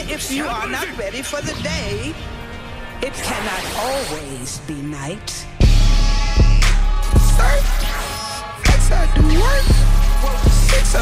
if you are not ready for the day, it cannot always be night. Sir, 6 I do work, 6 I